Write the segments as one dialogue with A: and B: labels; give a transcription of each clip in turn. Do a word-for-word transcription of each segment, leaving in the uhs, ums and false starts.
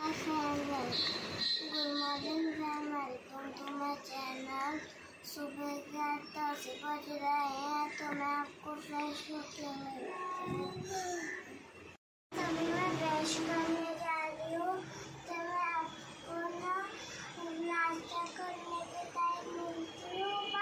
A: Hi friends, good morning and welcome to my channel। सुबह के आठ दस बज रहे हैं तो मैं आपको फ्रेश होके मिलती हूँ। तभी मैं ब्रश करने जा रही हूँ तो मैं आपको ना नाश्ता करने के टाइम मिलती हूँ।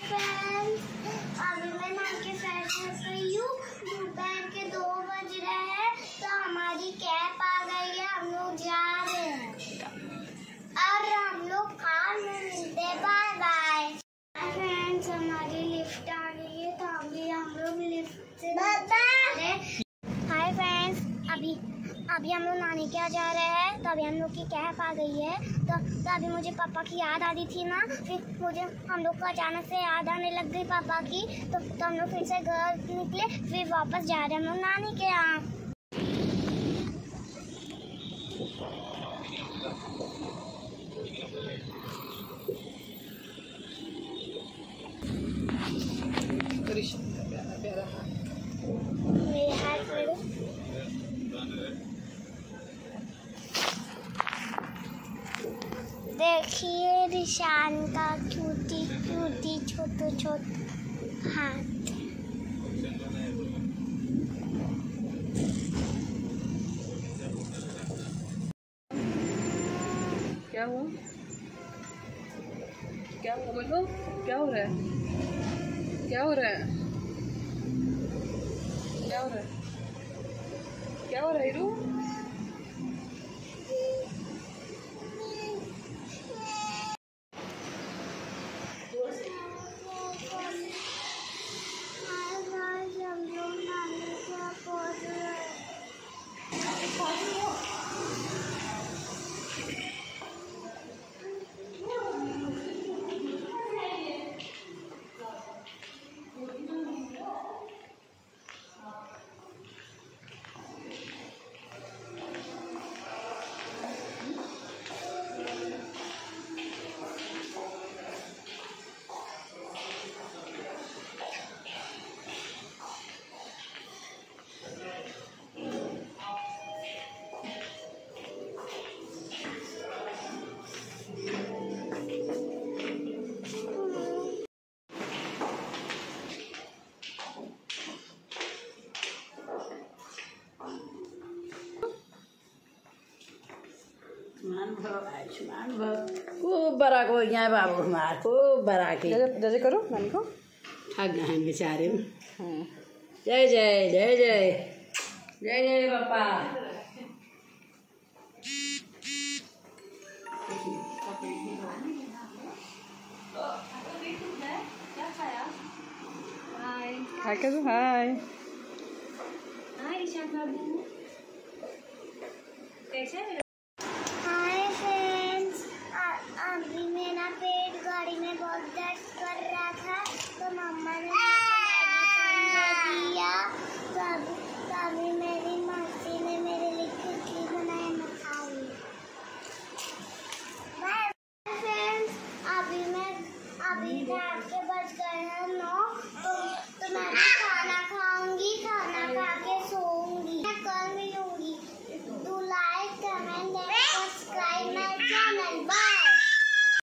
A: फ्रेंड्स, अभी मैं नहा के फ्रेश हो गई हूँ। दोपहर के दो बज रहे हैं तो हमारी कैब आ गई है। हम लोग जा रहे हैं और हम लोग कार में मिलते हैं। बाय बाय फ्रेंड्स, हमारी लिफ्ट आ गई है तो अभी हम लोग लिफ्ट से हाय फ्रेंड्स, अभी अभी हम लोग नानी के यहाँ जा रहे हैं तो अभी हम लोग की कैब आ गई है। तो, तो अभी मुझे पापा की याद आ रही थी ना, फिर मुझे हम लोग को अचानक से याद आने लग गई पापा की। तो, तो हम लोग फिर से घर निकले, फिर वापस जा रहे हैं हम लोग नानी के यहाँ। मेरे हाथ में देखिए रिशान का क्यूटी क्यूटी छोटे छोटे हाथ।
B: क्या हुआ क्या हुआ बोलो, क्या हो रहा है क्या हो रहा है क्या हो रहा है क्या हो रहा है हीरू?
C: खूब बड़ा को यहाँ बाबू हमार खूब बड़ा के
B: जैसे करो नानी को।
C: थक गए हैं बेचारे। जय जय जय जय जय जय पापा।
B: हाय कर दो, हाय
A: हाय ईशान बाबू, कैसे? हाय फ्रेंड्स, अभी मेरा पेट गाड़ी में बहुत दर्द कर रहा था तो मम्मा ने मेडिसिन दिया। तो अभी तो अभी मेरी मौसी ने मेरे लिए खिचड़ी बनाई, मैं खाई। बाय फ्रेंड्स, अभी मैं अभी रात के बज गए हैं नौ तो, तो मैं